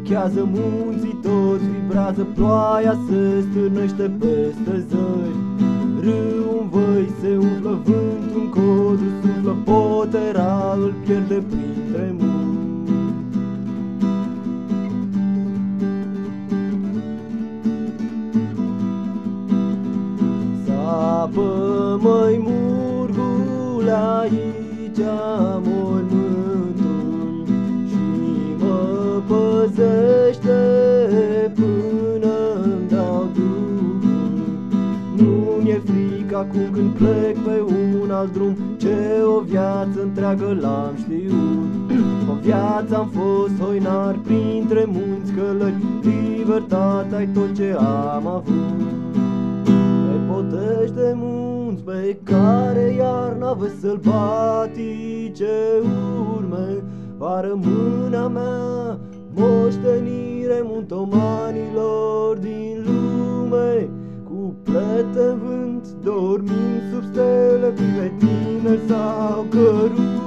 Vechează munții, toți vibrează, ploaia se stârnește peste zări. Râul în văi se umflă, vântul în codru suflă, potera îl pierde printre munți. Sapă, măi, murgule, aici mormântul și mă păzește până îmi dau drumul. Nu-mi e frică acum când plec pe un alt drum, ce o viață întreagă l-am știut. O viață am fost hoinar printre munți călări, libertatea-i tot ce am avut. Pe potești de munți pe care iarna vezi sălbatice urme, va rămâne a mea moștenire muntomanilor din lume. Cuplete în vânt, dormind sub stele, prin tineri s-au cărut.